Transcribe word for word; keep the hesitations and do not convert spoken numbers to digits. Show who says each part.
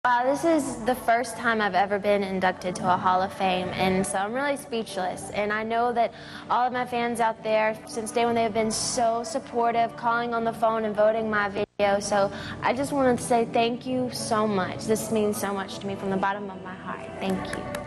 Speaker 1: Wow, this is the first time I've ever been inducted to a Hall of Fame, and so I'm really speechless. And I know that all of my fans out there, since day one, they have been so supportive, calling on the phone and voting my video. So I just wanted to say thank you so much. This means so much to me from the bottom of my heart. Thank you.